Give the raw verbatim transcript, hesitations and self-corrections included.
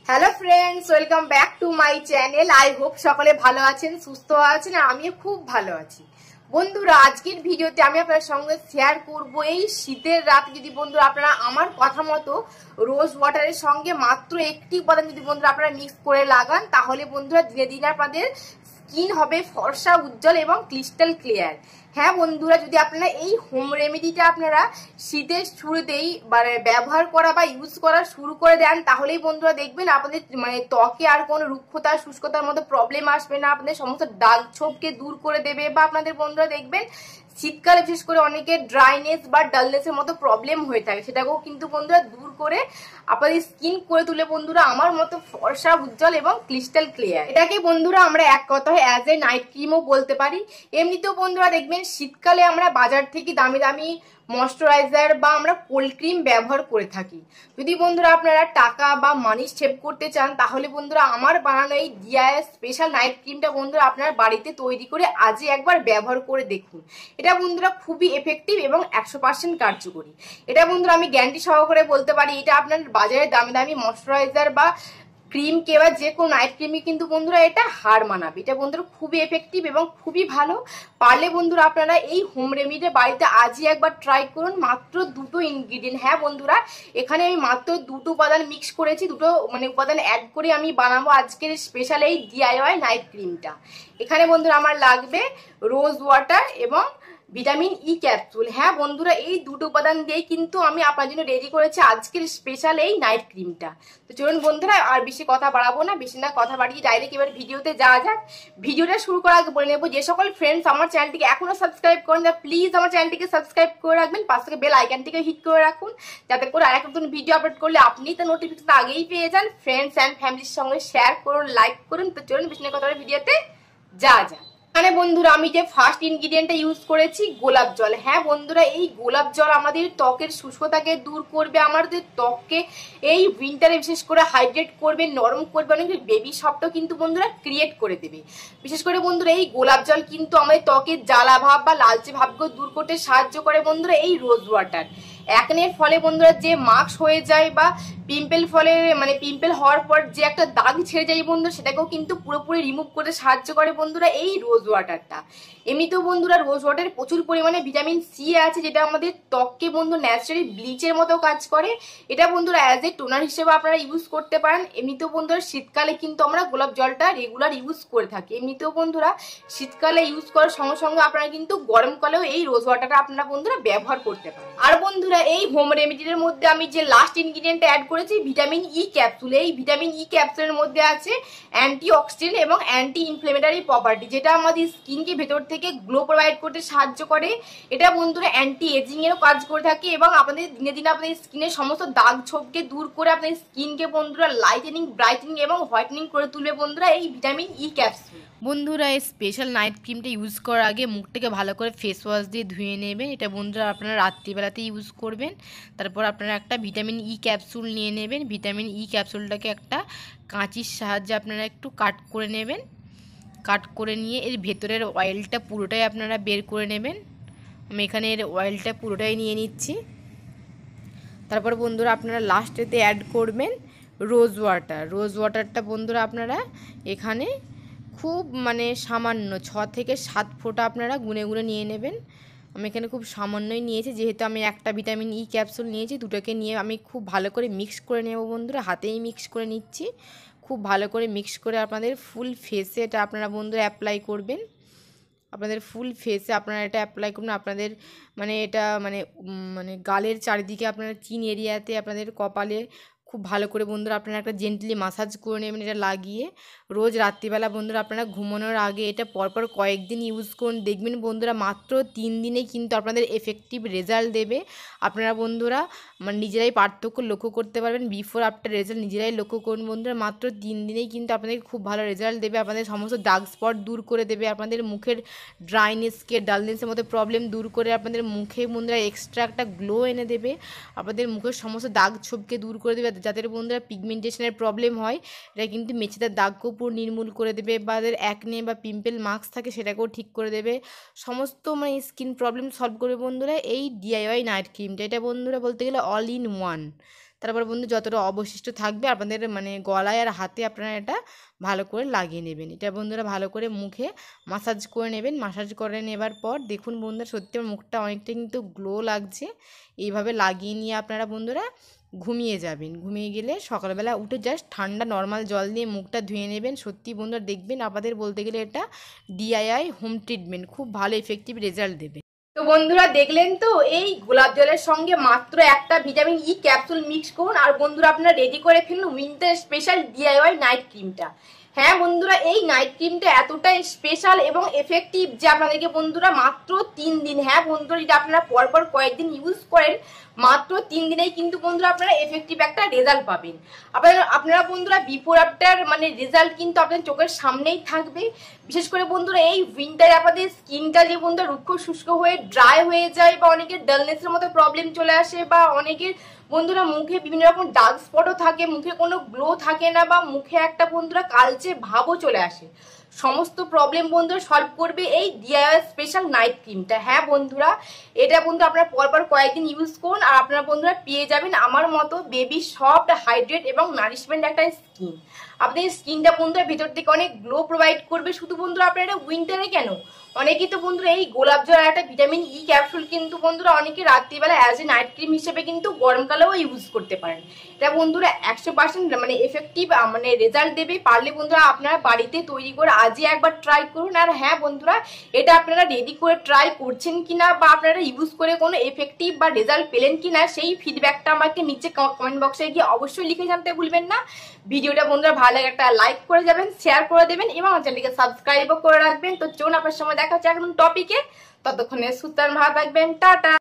Hello friends, welcome back to my channel. I hope সকলে ভালো আছেন, সুস্থ আছেন, আর আমিও খুব ভালো আছি। বন্ধুরা, আজকের ভিডিওতে আমি আপনার সঙ্গে শেয়ার করব এই শীতের রাতে যদি বন্ধুরা আপনারা আমার কথা মতো রোজ ওয়াটারের সঙ্গে মাত্র একটি উপাদান যদি বন্ধুরা আপনারা মিক্স করে লাগান, তাহলে বন্ধুরা দিনে দিনে আপনাদের স্কিন হবে ফর্সা, উজ্জ্বল এবং ক্রিস্টাল ক্লিয়ার। হ্যাঁ বন্ধুরা, যদি আপনারা এই হোম রেমেডিটা আপনারা শীতের শুরুতেই মানে ব্যবহার করা বা ইউজ করা শুরু করে দেন, তাহলেই বন্ধুরা দেখবেন আপনাদের মানে ত্বকে আর কোনো রুক্ষতা শুষ্কতার মতো প্রবলেম আসবে না। আপনাদের সমস্ত দাগ ছোপকে দূর করে দেবে, বা আপনাদের বন্ধুরা দেখবেন শীতকালে বিশেষ করে অনেকের ড্রাইনেস বা ডালনেসের মতো প্রবলেম হয়ে থাকে, সেটাকেও কিন্তু বন্ধুরা দূর করে আপনাদের স্কিন করে তুলে বন্ধুরা আমার মতো ফর্সা, উজ্জ্বল এবং ক্রিস্টাল ক্লিয়ার। এটাকে বন্ধুরা আমরা এক কথায় অ্যাজ এ নাইট ক্রিমও বলতে পারি। এমনিতেও বন্ধুরা দেখবেন শীতকালে আমরা বাজার থেকে দামি দামি ময়শ্চারাইজার বা আমরা কোল্ড ক্রিম ব্যবহার করে থাকি। যদি বন্ধুরা আপনারা টাকা বা মানি সেভ করতে চান, তাহলে বন্ধুরা আমার বানানো এই ডিআইএস স্পেশাল নাইট ক্রিমটা বন্ধুরা আপনার বাড়িতে তৈরি করে আজই একবার ব্যবহার করে দেখুন। এটা বন্ধুরা খুবই এফেক্টিভ এবং একশো পার্সেন্ট কার্যকরী। এটা বন্ধুরা আমি গ্যারান্টি সহকারে বলতে পারি, এটা আপনার বাজারে দামি দামি ময়শ্চারাইজার বা ক্রিম কে বা যে কোনো নাইট ক্রিমই কিন্তু বন্ধুরা এটা হার মানাবে। এটা বন্ধুরা খুবই এফেক্টিভ এবং খুবই ভালো। পারলে বন্ধুরা আপনারা এই হোম রেমেডিটা বাড়িতে আজই একবার ট্রাই করুন। মাত্র দুটো ইনগ্রিডিয়েন্ট, হ্যাঁ বন্ধুরা এখানে আমি মাত্র দুটো উপাদান মিক্স করেছি, দুটো মানে উপাদান অ্যাড করে আমি বানাবো আজকের স্পেশাল এই ডিআইওয়াই নাইট ক্রিমটা। এখানে বন্ধুরা আমার লাগবে রোজ ওয়াটার এবং ভিটামিন ই ক্যাপসুল। হ্যাঁ বন্ধুরা, এই দুটো উপাদান দিয়ে কিন্তু আমি আপনার জন্য রেডি করেছি আজকের স্পেশাল এই নাইট ক্রিমটা। তো চলুন বন্ধুরা, আর বেশি কথা বাড়াবো না, বেশি না কথা বাড়িয়ে ডাইরেক্ট এবার ভিডিওতে যাওয়া যাক। ভিডিওটা শুরু করার আগে বলে নেবো, যে সকল ফ্রেন্ডস আমার চ্যানেলটিকে এখনো সাবস্ক্রাইব করেন না, প্লিজ আমার চ্যানেলটিকে সাবস্ক্রাইব করে রাখবেন, পাশ থেকে বেল আইকনটিকে হিট করে রাখুন, যাতে করে আরেক নতুন ভিডিও আপলোড করলে আপনি তার নোটিফিকেশন আগেই পেয়ে যান। ফ্রেন্ডস অ্যান্ড ফ্যামিলির সঙ্গে শেয়ার করুন, লাইক করুন। তো চলুন বেশি না কথা বলে ভিডিওতে যাওয়া যাক। এখানে বন্ধুরা আমি যে ফার্স্ট ইনগ্রিডিয়েন্টটা ইউজ করেছি গোলাপ জল। হ্যাঁ বন্ধুরা, এই গোলাপ জল আমাদের ত্বকের শুষ্কতাকে দূর করবে, আমাদের ত্বককে এই উইন্টারে বিশেষ করে হাইড্রেট করবে, নরম করবে, অনেক বেবি সফটও কিন্তু বন্ধুরা ক্রিয়েট করে দেবে। বিশেষ করে বন্ধুরা এই গোলাপ জল কিন্তু আমাদের ত্বকের জ্বালা ভাব বা লালচে ভাবকেও দূর করতে সাহায্য করে বন্ধুরা এই রোজ ওয়াটার। একনের ফলে বন্ধুরা যে মার্কস হয়ে যায় বা পিম্পল ফলে মানে পিম্পল হওয়ার পর যে একটা দাগ ছেড়ে যায় বন্ধুরা, সেটাকেও কিন্তু পুরোপুরি রিমুভ করতে সাহায্য করে বন্ধুরা এই রোজ ওয়াটারটা। এমনিতেও বন্ধুরা রোজ ওয়াটারে প্রচুর পরিমাণে ভিটামিন সি আছে, যেটা আমাদের ত্বককে বন্ধু ন্যাচারালি ব্লিচের মতো কাজ করে। এটা বন্ধুরা অ্যাজ এ টোনার হিসেবে আপনারা ইউজ করতে পারেন। এমনিতেও বন্ধুরা শীতকালে কিন্তু আমরা গোলাপ জলটা রেগুলার ইউজ করে থাকি। এমনিতেও বন্ধুরা শীতকালে ইউজ করার সঙ্গে সঙ্গে আপনারা কিন্তু গরমকালেও এই রোজ ওয়াটারটা আপনারা বন্ধুরা ব্যবহার করতে পারেন। আর বন্ধুরা এই হোম রেমেডির মধ্যে আমি যে লাস্ট ইনগ্রিডিয়েন্টটা অ্যাড করেছি ভিটামিন ই ক্যাপসুল। এই ভিটামিন ই ক্যাপসুলের মধ্যে আছে অ্যান্টি অক্সিডেন্ট এবং অ্যান্টি ইনফ্লেমেটারি প্রপার্টি, যেটা আমাদের স্কিনকে ভেতর থেকে গ্লো প্রোভাইড করতে সাহায্য করে। এটা বন্ধুরা অ্যান্টি এজিং এরও কাজ করে থাকে এবং আপনাদের দিনে দিনে আপনাদের স্কিনের সমস্ত দাগ ছোপকে দূর করে আপনাদের স্কিনকে বন্ধুরা লাইটেনিং, ব্রাইটেনিং এবং হোয়াইটেনিং করে তুলবে বন্ধুরা এই ভিটামিন ই ক্যাপসুল। বন্ধুরা এই স্পেশাল নাইট ক্রিমটা ইউজ করার আগে মুখটাকে ভালো করে ফেস ওয়াশ দিয়ে ধুয়ে নেবেন। এটা বন্ধুরা আপনারা রাত্রিবেলাতে ইউজ করবেন। তারপর আপনারা একটা ভিটামিন ই ক্যাপসুল নিয়ে নেবেন। ভিটামিন ই ক্যাপসুলটাকে একটা কাঁচির সাহায্যে আপনারা একটু কাট করে নেবেন। কাট করে নিয়ে এর ভেতরের অয়েলটা পুরোটাই আপনারা বের করে নেবেন। আমি এখানে এর অয়েলটা পুরোটাই নিয়ে নিচ্ছি। তারপর বন্ধুরা আপনারা লাস্টেতে অ্যাড করবেন রোজ ওয়াটার। রোজ ওয়াটারটা বন্ধুরা আপনারা এখানে খুব মানে সামান্য ছ থেকে সাত ফোঁটা আপনারা গুনে গুনে নিয়ে নেবেন। আমি এখানে খুব সামান্যই নিয়েছি, যেহেতু আমি একটা ভিটামিন ই ক্যাপসুল নিয়েছি। দুটোকে নিয়ে আমি খুব ভালো করে মিক্স করে নেব বন্ধুরা, হাতেই মিক্স করে নিচ্ছি। খুব ভালো করে মিক্স করে আপনাদের ফুল ফেসে এটা আপনারা বন্ধুরা অ্যাপ্লাই করবেন। আপনাদের ফুল ফেসে আপনারা এটা অ্যাপ্লাই করবেন। আপনাদের মানে এটা মানে মানে গালের চারিদিকে আপনারা চিন এরিয়াতে আপনাদের কপালে খুব ভালো করে বন্ধুরা আপনারা একটা জেন্টলি মাসাজ করে নেবেন এটা লাগিয়ে। রোজ রাত্রিবেলা বন্ধুরা আপনারা ঘুমানোর আগে এটা পরপর কয়েকদিন ইউজ করুন, দেখবেন বন্ধুরা মাত্র তিন দিনে কিন্তু আপনাদের এফেক্টিভ রেজাল্ট দেবে। আপনারা বন্ধুরা মানে নিজেরাই পার্থক্য লক্ষ্য করতে পারবেন, বিফোর আফটার রেজাল্ট নিজেরাই লক্ষ্য করুন বন্ধুরা। মাত্র তিন দিনেই কিন্তু আপনাদের খুব ভালো রেজাল্ট দেবে। আপনাদের সমস্ত ডার্ক স্পট দূর করে দেবে, আপনাদের মুখের ড্রাইনেসকে ডালনেসের মতো প্রবলেম দূর করে আপনাদের মুখে বন্ধুরা এক্সট্রা একটা গ্লো এনে দেবে। আপনাদের মুখের সমস্ত দাগ ছোপকে দূর করে দেবে। যাদের বন্ধুরা পিগমেন্টেশনের প্রবলেম হয়, এটা কিন্তু মেচেদার দাগকেও পুরো নির্মূল করে দেবে, বা যাদের অ্যাকনে বা পিম্পল মার্কস থাকে সেটাকেও ঠিক করে দেবে। সমস্ত মানে স্কিন প্রবলেম সলভ করবে বন্ধুরা এই ডিআইওয়াই নাইট ক্রিমটা। এটা বন্ধুরা বলতে গেলে অল ইন ওয়ান। তারপর বন্ধু যতটা অবশিষ্ট থাকবে আপনাদের মানে গলায় আর হাতে আপনারা এটা ভালো করে লাগিয়ে নেবেন। এটা বন্ধুরা ভালো করে মুখে মাসাজ করে নেবেন। মাসাজ করে নেবার পর দেখুন বন্ধুরা সত্যি আমার মুখটা অনেকটা কিন্তু গ্লো লাগছে। এইভাবে লাগিয়ে নিয়ে আপনারা বন্ধুরা ঘুমিয়ে যাবেন। ঘুমিয়ে গেলে সকালবেলা উঠে জাস্ট ঠান্ডা নর্মাল জল দিয়ে মুখটা ধুয়ে নেবেন। সত্যি বন্ধুরা দেখবেন আপনাদের বলতে গেলে এটা ডিআইওয়াই হোম ট্রিটমেন্ট, খুব ভালো এফেক্টিভ রেজাল্ট দেবে। তো বন্ধুরা দেখলেন তো, এই গোলাপ জলের সঙ্গে মাত্র একটা ভিটামিন ই ক্যাপসুল মিক্স করুন আর বন্ধুরা আপনারা রেডি করে ফেলুন উইন্টার স্পেশাল ডিআইওয়াই নাইট ক্রিমটা। হ্যাঁ বন্ধুরা, এই নাইট ক্রিমটা এতটাই স্পেশাল এবং এফেক্টিভ যে আপনাদেরকে বন্ধুরা মাত্র তিন দিন, হ্যাঁ বন্ধুরা যদি আপনারা পরপর কয়েকদিন ইউজ করেন মাত্র তিন দিনেই কিন্তু বন্ধুরা আপনারা এফেক্টিভ একটা রেজাল্ট পাবেন। আপনারা আপনারা বন্ধুরা বিফোর আফটার মানে রেজাল্ট কিন্তু আপনাদের চোখের সামনেই থাকবে। বিশেষ করে বন্ধুরা এই উইন্টারে আপনাদের স্কিনটা যে বন্ধুরা রুক্ষ শুষ্ক হয়ে ড্রাই হয়ে যায় বা অনেকের ডালনেসের মতো প্রবলেম চলে আসে বা অনেকের বন্ধুরা মুখে বিভিন্ন রকম ডার্ক স্পটও থাকে, মুখে কোনো গ্লো থাকে না বা মুখে একটা বন্ধুরা কালচে ভাবও চলে আসে, সমস্ত প্রবলেম বন্ধুরা সলভ করবে এই ডিআইওয়াই স্পেশাল নাইট ক্রিমটা। হ্যাঁ বন্ধুরা, এটা বন্ধু আপনারা পরপর কয়েকদিন ইউজ করুন আর আপনারা বন্ধুরা পেয়ে যাবেন আমার মতো বেবি সফট হাইড্রেট এবং নারিশমেন্ট একটা স্কিন। আপনাদের স্কিনটা বন্ধুরা ভেতর থেকে অনেক গ্লো প্রোভাইড করবে। শুধু বন্ধুরা আপনারা উইন্টারে কেন, অনেকেই তো বন্ধুরা এই গোলাপ জল একটা ভিটামিন ই ক্যাপসুল কিন্তু বন্ধুরা অনেকে রাত্রিবেলা অ্যাজ এ নাইট ক্রিম হিসেবে কিন্তু গরমকালেও ইউজ করতে পারেন। এটা বন্ধুরা একশো পার্সেন্ট মানে এফেক্টিভ মানে রেজাল্ট দেবে। পারলে বন্ধুরা আপনারা বাড়িতে তৈরি করে আজই একবার ট্রাই করুন। আর হ্যাঁ বন্ধুরা, এটা আপনারা রেডি করে ট্রাই করছেন কিনা বা আপনারা ইউজ করে কোনো এফেক্টিভ বা রেজাল্ট পেলেন কিনা সেই ফিডব্যাকটা আমাকে নিচে কমেন্ট বক্সে গিয়ে অবশ্যই লিখে জানতে ভুলবেন না। ভিডিওটা বন্ধুরা ভালো লাগে একটা লাইক করে যাবেন, শেয়ার করে দেবেন এবং চ্যানেলটিকে সাবস্ক্রাইবও করে রাখবেন। তো চলুন আপনার সময় দেখা হচ্ছে এখন টপিকে, ততক্ষণে সুতরাং ভালো থাকবেন, টাটা।